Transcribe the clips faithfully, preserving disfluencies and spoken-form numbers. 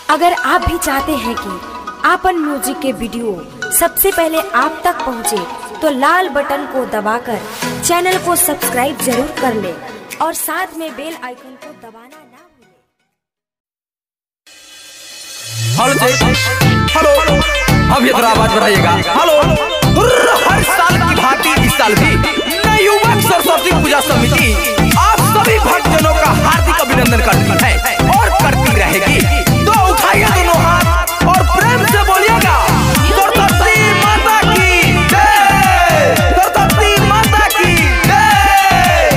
अगर आप भी चाहते हैं कि आपन म्यूजिक के वीडियो सबसे पहले आप तक पहुंचे, तो लाल बटन को दबाकर चैनल को सब्सक्राइब जरूर कर ले और साथ में बेल आइकन को दबाना ना भूलें। हेलो हेलो, अब ये थोड़ा आवाज बढ़ाइएगा। हेलो, हर साल की भांति इस साल भी नवयुवक सरस्वती पूजा समिति आप सभी भक्तजनों का हार्दिक अभिनंदन करती है और करती रहेगी। तो उठाइए दोनों हाथ और प्रेम से बोलिएगा सरस्वती माता की जय, सरस्वती माता की जय।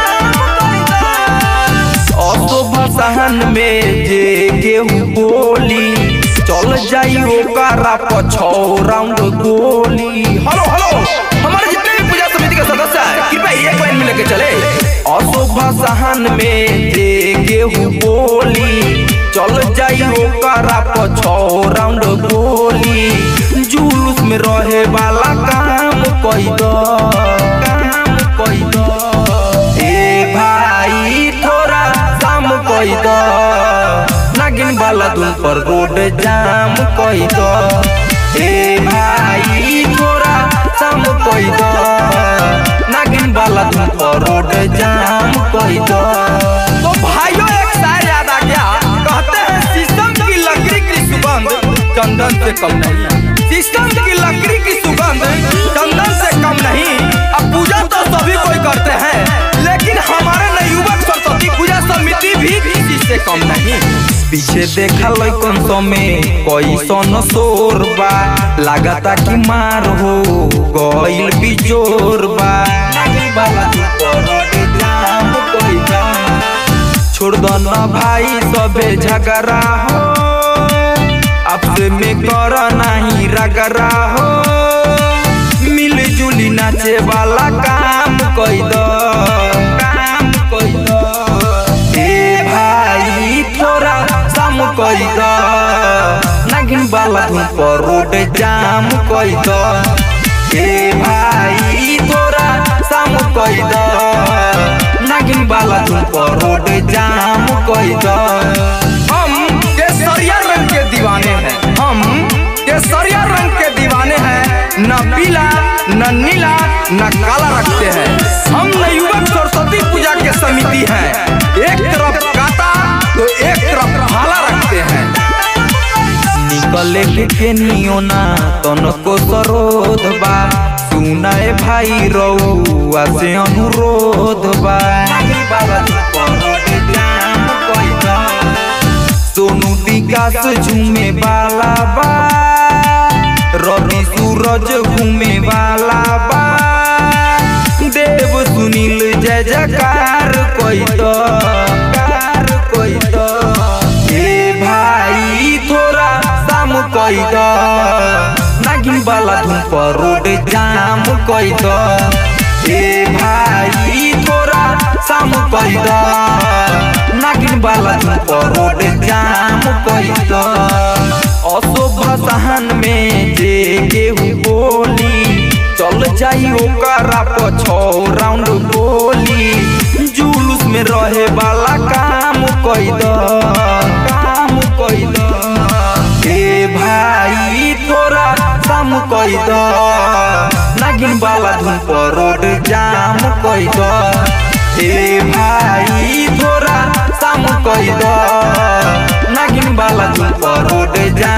अशोभा सहन में जे केहू बोली, चल जाई ओकरा पछौ राउंड गोली। हेलो हेलो, हमारे जितने भी पूजा समिति के सदस्य हैं, कृपया एक लाइन में लेके चले। अशोभा सहन में जे केहू बोली, चल जाई ओकरा पछौ राउंड गोली। जुलूस में रहे वाला काम कोई दो, काम कोई दो। ए भाई थोड़ा काम कोई दो, नागिन वाला धुन पर रोड जाम कोई दो। ए भाई थोड़ा शाम कोई दो, नागिन वाला धुन पर रोड जाम कोई दो। तो भाइयों एक शायर याद आ गया, कहते हैं शीशम की लकड़ी की सुगंध चंदन से कम नहीं। शीशम की लकड़ी की सुगंध चंदन से कम नहीं। अब पूजा तो सभी कोई करते हैं, लेकिन हमारे नवयुवक सरस्वती पूजा समिति भी किसी से कम नहीं। पीछे देखा लइकन सो में कोई सन शोर बा, लागता कि मार हो गइल बिजोर बा। छोड़ दो न भाई सबे झगड़ा हो, आपसे में कर नहीं रगड़ा हो। मिल जुली नाचे वाला काम कोई दो, काम कोई दो। ए भाई थोड़ा शाम कोई दो, नागिन वाला धुन पर रोड जाम कोई दो। ए भाई थोड़ा शाम कोई दो, नागिन वाला धुन पर रोड जाम कोई दो। हम केसरिया रंग के दीवाने हैं, हम केसरिया रंग के दीवाने हैं। न पीला न नीला न काला रखते हैं। हम नवयुवक सरस्वती पूजा के समिति हैं, एक तरफ काता तो एक तरफ भाला रखते हैं। निकले के नियो ना तनको सरोध बा, सुनाए भाई रउआ से अनुरोध बा। सोनू विकास झूमे वाला बा, रवि सूरज घूमे वाला बा। देव सुनील जय जयकार कोई दो, कार कोई दो। ए भाई थोड़ा शाम कोई दो, नागिन वाला धुन पर रोड जाम कोई दो। ए भाई थोड़ा शाम कोई दो, नागिन वाला धुन पर रोड जाम कोई दो। अशोभा सहन में जे केहू बोली, चल जाई ओकरा पछौ राउंड गोली। जुलूस में रहे वाला काम कोई दो, काम कोई दो। ए भाई थोड़ा शाम कोई दो, नागिन वाला धुन पर रोड जाम कोई दो। ए भाई थोड़ा शाम कोई दो, नागिन वाला धुन पर रोड जाम